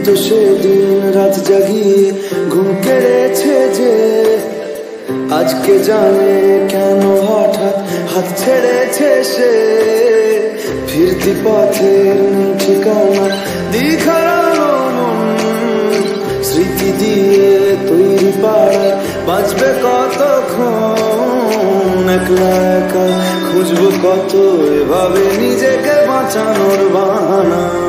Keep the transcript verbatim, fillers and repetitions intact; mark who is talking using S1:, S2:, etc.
S1: তো সেদিন রাত জাগিয়ে ঘুম কেড়েছে যে, আজকে জানে কেন হঠাৎ হাত ছেড়েছে সে। ফিরতি পথের ঠিকানা দিঘানো মন, স্মৃতি দিয়ে তৈরি পাড়ায় বাঁচবে কতক্ষণ। একলা একা খুঁজবো কত এভাবে নিজেকে বাঁচানোর বাহানা।